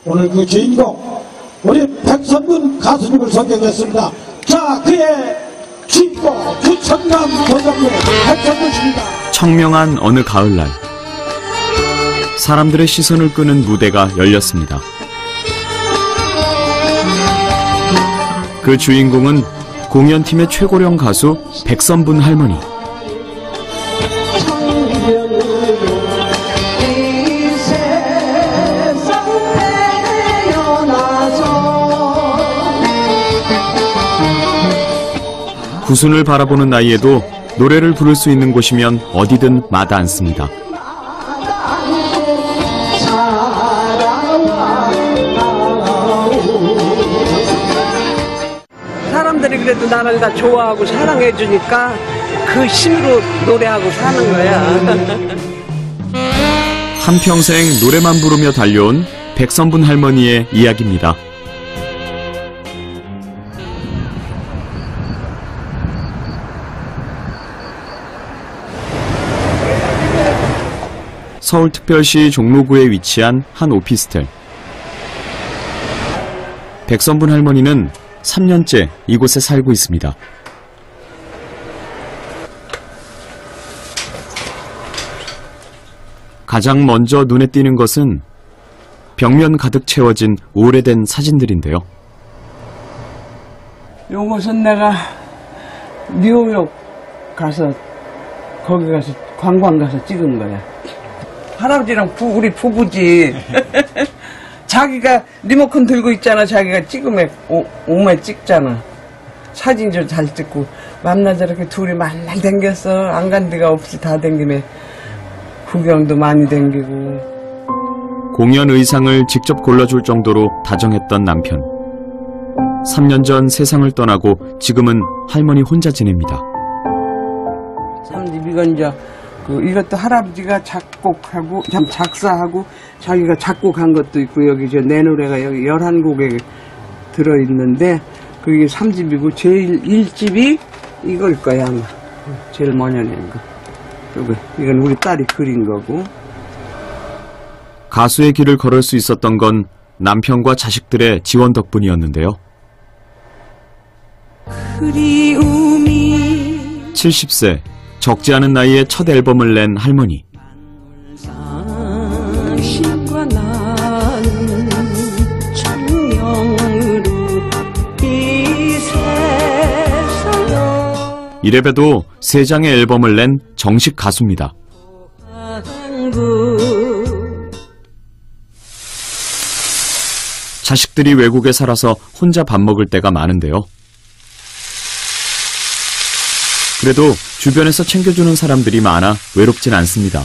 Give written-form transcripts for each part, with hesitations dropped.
오늘 그 주인공 우리 백선분 가수님을 소개하겠습니다. 자, 그의 주인공 부천남 도정군 백선분 씨입니다. 청명한 어느 가을날 사람들의 시선을 끄는 무대가 열렸습니다. 그 주인공은 공연팀의 최고령 가수 백선분 할머니. 구순을 바라보는 나이에도 노래를 부를 수 있는 곳이면 어디든 마다 않습니다. 사람들이 그래도 나를 다 좋아하고 사랑해 주니까 그 힘으로 노래하고 사는 거야. 한평생 노래만 부르며 달려온 백선분 할머니의 이야기입니다. 서울특별시 종로구에 위치한 한 오피스텔. 백선분 할머니는 3년째 이곳에 살고 있습니다. 가장 먼저 눈에 띄는 것은 벽면 가득 채워진 오래된 사진들인데요. 요것은 내가 뉴욕 가서 거기 가서 관광 가서 찍은 거야. 할아버지랑 우리 부부지. 자기가 리모컨 들고 있잖아. 자기가 찍으면 오면 찍잖아. 사진 좀 잘 찍고 만나 저렇게 둘이 만날 댕겼어. 안 간 데가 없이 다 댕기네. 구경도 많이 댕기고. 공연 의상을 직접 골라줄 정도로 다정했던 남편. 3년 전 세상을 떠나고 지금은 할머니 혼자 지냅니다. 참 이건 이제 이것도 할아버지가 작곡하고 참 작사하고 자기가 작곡한 것도 있고 여기 내 노래가 여기 11곡에 들어있는데 그게 3집이고 제일 1집이 이걸 거야 아마. 제일 먼저 낸 거. 이건 우리 딸이 그린 거고. 가수의 길을 걸을 수 있었던 건 남편과 자식들의 지원 덕분이었는데요. 70세, 적지 않은 나이에 첫 앨범을 낸 할머니. 이래봬도 3장의 앨범을 낸 정식 가수입니다. 자식들이 외국에 살아서 혼자 밥 먹을 때가 많은데요. 그래도 주변에서 챙겨주는 사람들이 많아 외롭진 않습니다.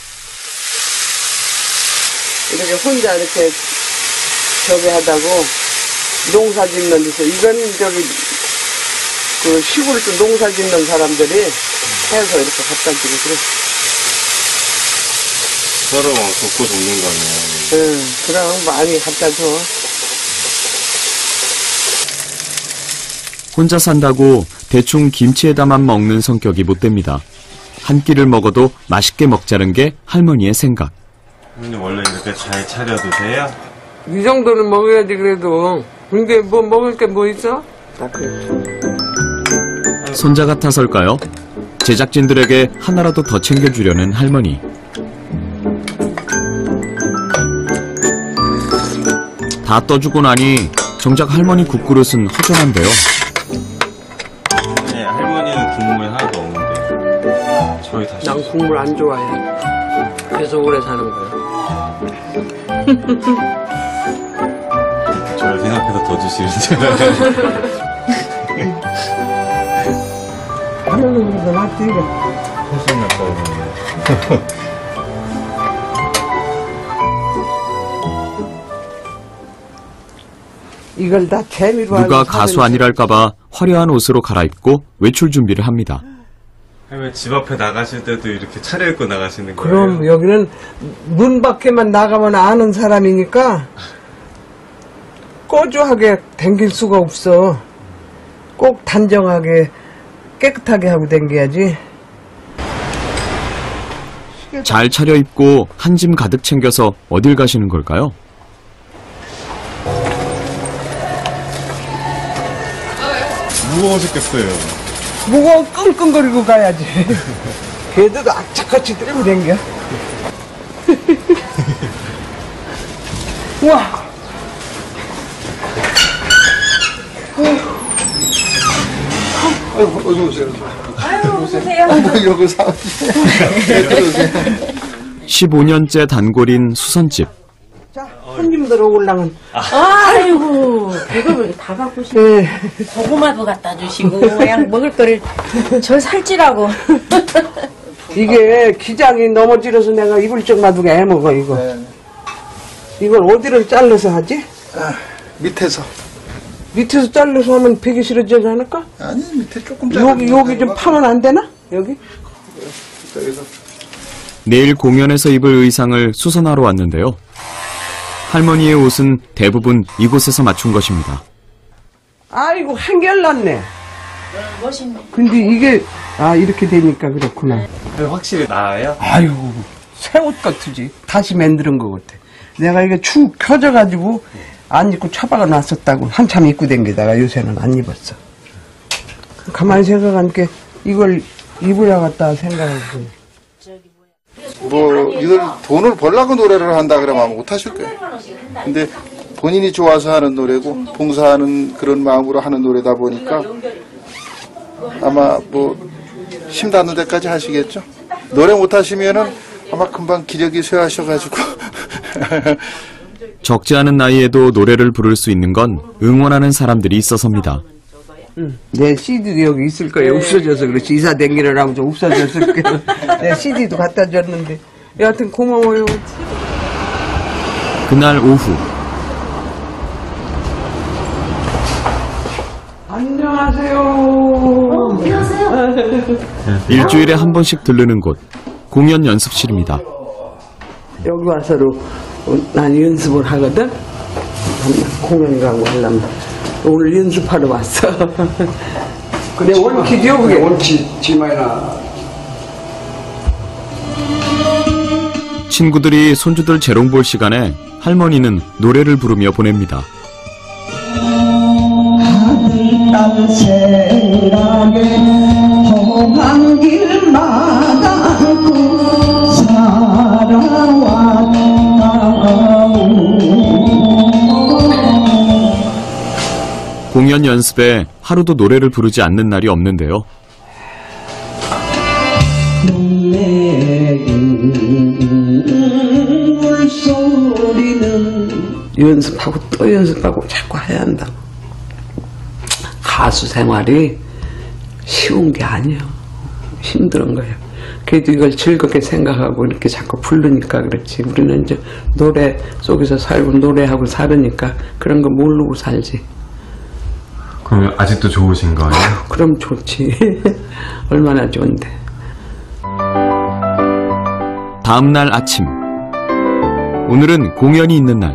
이렇게 혼자 이렇게 저기 하다고 농사 짓는 데서 이건 그 시골 또 농사 짓는 사람들이 해서 이렇게 갖다 주고 그래. 서로 돕고 돕는 거네요. 응, 그럼 많이 갖다 줘. 혼자 산다고 대충 김치에다만 먹는 성격이 못 됩니다. 한 끼를 먹어도 맛있게 먹자는 게 할머니의 생각. 근데 원래 이렇게 잘 차려 드세요? 이 정도는 먹어야지 그래도. 근데 뭐 먹을 게 뭐 있어? 딱 그래. 손자 같아서일까요? 제작진들에게 하나라도 더 챙겨주려는 할머니. 다 떠주고 나니 정작 할머니 국그릇은 허전한데요. 네, 할머니는 국물 하나도 없는데 저희 다시. 난 국물 안 좋아해. 그래서 오래 사는 거야. 저를 생각해서 더 주시는 줄 알아요. 할머니보다 낫지 이거. 훨씬 낫다고. 이걸 다 재미로 누가 가수 아니랄까봐 화려한 옷으로 갈아입고 외출 준비를 합니다. 할머니 집 앞에 나가실 때도 이렇게 차려입고 나가시는 거예요? 그럼 여기는 문 밖에만 나가면 아는 사람이니까 꺼주하게 댕길 수가 없어. 꼭 단정하게 깨끗하게 하고 댕겨야지. 잘 차려입고 한 짐 가득 챙겨서 어딜 가시는 걸까요? 무거우셨겠어요. 무거워 끙끙거리고 가야지. 걔도 악착같이 들고 댕겨. 우와. 이런 거 사오지. 15년째 단골인 수선집. 자, 손님들 오려면. 아이고, 그걸 다 갖고 싶어. 네. 고구마도 갖다 주시고, 그냥 먹을 거를 저 살찌라고. 이게 기장이 넘어지려서 내가 이불 쪽 놔두게 해먹어, 이거. 이걸 어디를 잘라서 하지? 밑에서. 밑에서 잘라서 하면 베기 싫어지지 않을까? 아니, 밑에 조금 잘라. 여기 좀 파면 안 되나? 여기? 여기서. 내일 공연에서 입을 의상을 수선하러 왔는데요. 할머니의 옷은 대부분 이곳에서 맞춘 것입니다. 아이고, 한결났네. 멋있네. 근데 이게, 이렇게 되니까 그렇구나. 확실히 나아요? 아유, 새 옷 같으지. 다시 만드는 것 같아. 내가 이게 축 켜져가지고 안 입고 처박아 놨었다고 한참 입고 댕기다가 요새는 안 입었어. 가만히 생각하니까 이걸 입으려갔다 생각하고. 이걸 돈을 벌라고 노래를 한다 그러면 못 하실 거예요. 근데 본인이 좋아서 하는 노래고, 봉사하는 그런 마음으로 하는 노래다 보니까 아마 힘 닿는 데까지 하시겠죠? 노래 못 하시면은 아마 금방 기력이 쇠하셔가지고. 적지 않은 나이에도 노래를 부를 수 있는 건 응원하는 사람들이 있어서입니다. 내 CD도 여기 있을 거예요. 없어져서 그렇지. 이사 댕기느라고 좀 없어졌을 거예요. 내 CD도 갖다 줬는데. 여하튼 고마워요. 그날 오후 안녕하세요. 안녕하세요. 일주일에 한 번씩 들르는 곳 공연 연습실입니다. 여기 와서도 난 연습을 하거든. 공연 가고 하려면 오늘 연습하러 왔어. 근데 원키죠 그게. 원키 지마이나. 친구들이 손주들 재롱 볼 시간에 할머니는 노래를 부르며 보냅니다. 아들 생각에 험한 길마다 살아왔다. 공연 연습에 하루도 노래를 부르지 않는 날이 없는데요. 물소리는 연습하고 또 연습하고 자꾸 해야 한다. 가수 생활이 쉬운 게 아니에요. 힘든 거예요. 그래도 이걸 즐겁게 생각하고 이렇게 자꾸 부르니까 그렇지. 우리는 이제 노래 속에서 살고 노래하고 살으니까 그런 거 모르고 살지. 그러면 아직도 좋으신 거예요? 그럼 좋지. 얼마나 좋은데. 다음 날 아침 오늘은 공연이 있는 날.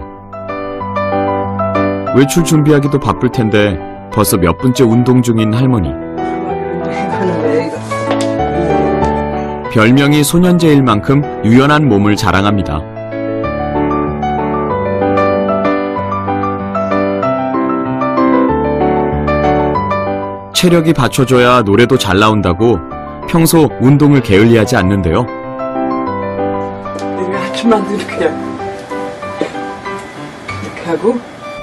외출 준비하기도 바쁠 텐데 벌써 몇 분째 운동 중인 할머니. 별명이 소년제일 만큼 유연한 몸을 자랑합니다. 체력이 받쳐줘야 노래도 잘 나온다고 평소 운동을 게을리하지 않는데요. 이렇게 아침만 이렇게 하고.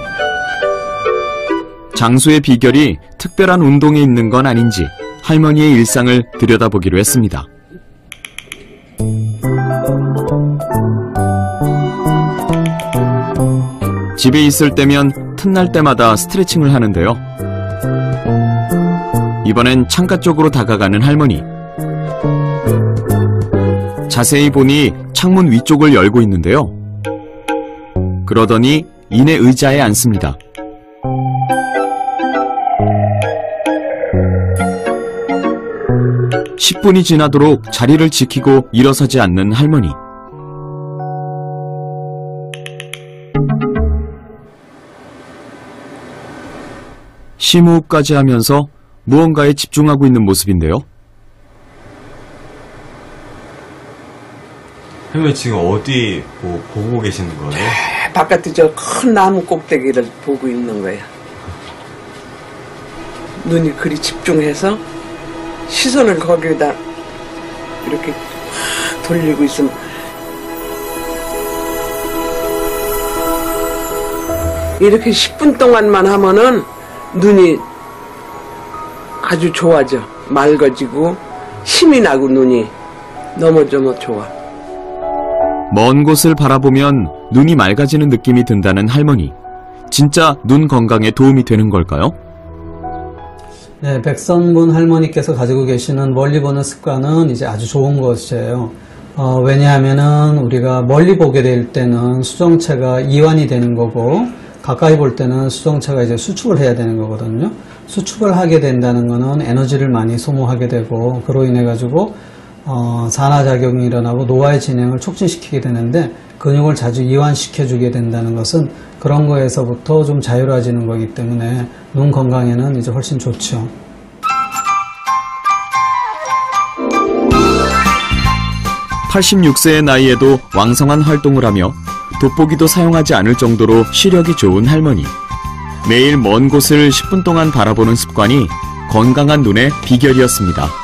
장수의 비결이 특별한 운동에 있는 건 아닌지 할머니의 일상을 들여다보기로 했습니다. 집에 있을 때면 틈날 때마다 스트레칭을 하는데요. 이번엔 창가 쪽으로 다가가는 할머니. 자세히 보니 창문 위쪽을 열고 있는데요. 그러더니 이내 의자에 앉습니다. (10분이) 지나도록 자리를 지키고 일어서지 않는 할머니. 심호흡까지 하면서 무언가에 집중하고 있는 모습인데요. 할머니 지금 어디 보고 계시는 거예요? 바깥에 저 큰 나무 꼭대기를 보고 있는 거야. 눈이 그리 집중해서 시선을 거기에다 이렇게 확 돌리고 있으면 이렇게 10분 동안만 하면은 눈이 아주 좋아져. 맑아지고 힘이 나고 눈이 너무 좋아. 먼 곳을 바라보면 눈이 맑아지는 느낌이 든다는 할머니. 진짜 눈 건강에 도움이 되는 걸까요? 네, 백선문 할머니께서 가지고 계시는 멀리 보는 습관은 이제 아주 좋은 것이에요. 왜냐하면은 우리가 멀리 보게 될 때는 수정체가 이완이 되는 거고, 가까이 볼 때는 수정체가 이제 수축을 해야 되는 거거든요. 수축을 하게 된다는 거는 에너지를 많이 소모하게 되고, 그로 인해 가지고 산화작용이 일어나고 노화의 진행을 촉진시키게 되는데, 근육을 자주 이완시켜 주게 된다는 것은 그런 거에서부터 좀 자유로워지는 거기 때문에 눈 건강에는 이제 훨씬 좋죠. (86세의) 나이에도 왕성한 활동을 하며 돋보기도 사용하지 않을 정도로 시력이 좋은 할머니. 매일 먼 곳을 10분 동안 바라보는 습관이 건강한 눈의 비결이었습니다.